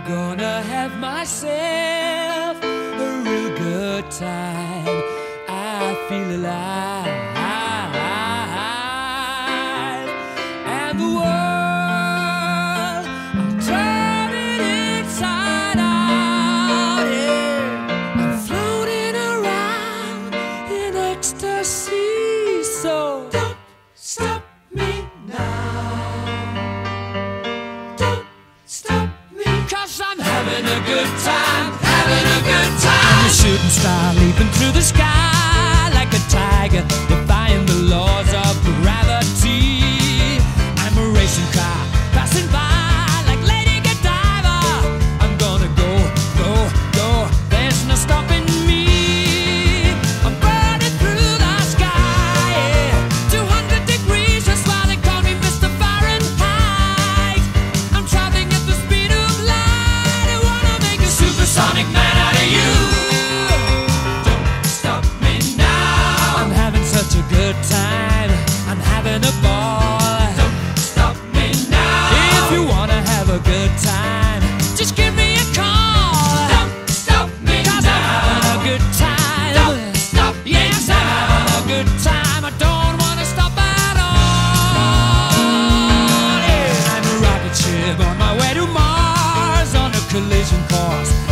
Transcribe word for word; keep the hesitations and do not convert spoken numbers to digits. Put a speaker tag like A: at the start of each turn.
A: gonna have myself a real good time. I feel alive, and the world, I'm turning inside out. Yeah, I'm floating around in ecstasy. So don't stop me now. Don't stop me, 'cause I'm having a good time, having a good time. I'm a shooting star leaping through the sky like a tiger, defying the laws of gravity. I'm a racing car passing by like Lady Godiva. I'm gonna go, go, go. There's no stopping me. I'm burning through the sky, yeah. two hundred degrees, that's why they call me Mister Fahrenheit. I'm traveling at the speed of light. I wanna make a supersonic man out of you. Such a good time, I'm having a ball. Don't stop me now. If you wanna have a good time, just give me a call. Don't stop me now. 'Cause I'm having a good time. Don't stop me now. Yes, I'm having a good time. I don't wanna stop at all. Yeah. I'm a rocket ship on my way to Mars on a collision course.